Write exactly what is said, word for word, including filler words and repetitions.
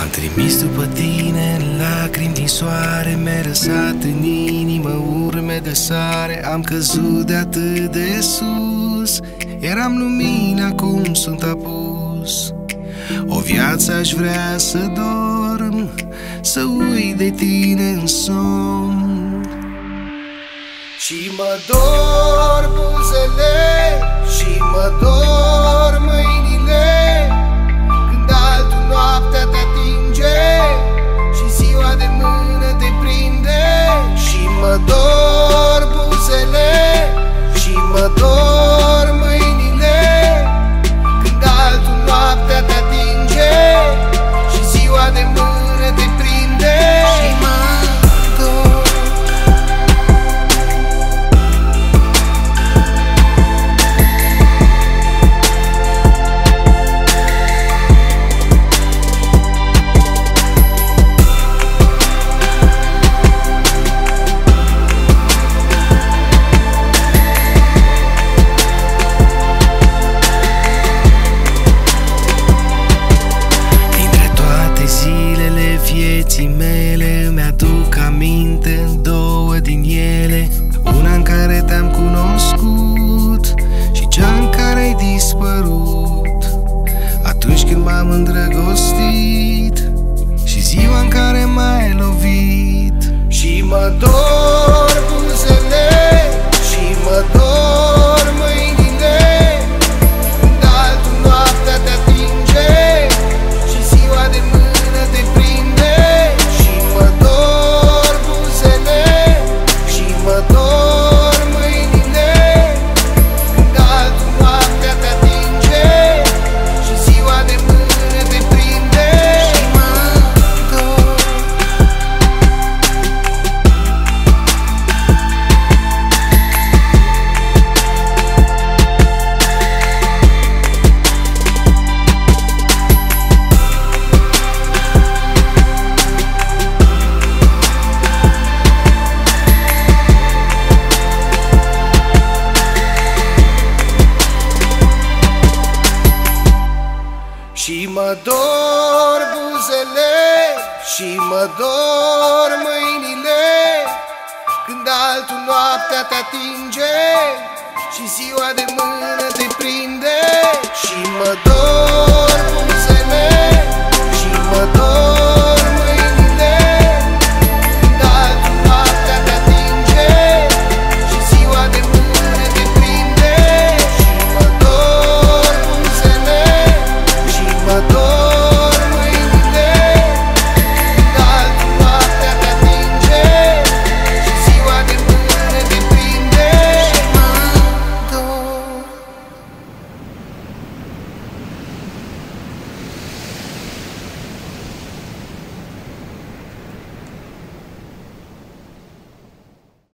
Am trimis după tine în lacrimi din soare, mi-ai lăsat în inimă urme de sare. Am căzut de atât de sus, eram lumina, acum sunt apus. O viață aș vrea să dorm, să uit de tine în somn. Și mă dor buzele și mă dor mâinile, când altul noaptea te atinge și ziua de mână te prinde. Și mă dor buzele și mă dor mâinile, când altul noaptea te atinge și ziua de mână te prinde. Și mă dor. Vieții mele mi-aduc aminte două din ele, una în care te-am cunoscut și cea în care ai dispărut. Atunci când m-am îndrăgostit și ziua în care m-ai lovit. Și mă dor buzele și mă dor mâinile, când altul noaptea te atinge și ziua de mână te prinde. Și mă dor buzele și mă dor mâinile, când altul noaptea te atinge și ziua de mână te prinde. Și mă dor. Și mă dor buzele și mă dor mâinile, când altul noaptea te atinge și ziua de mână te prinde. Și mă dor.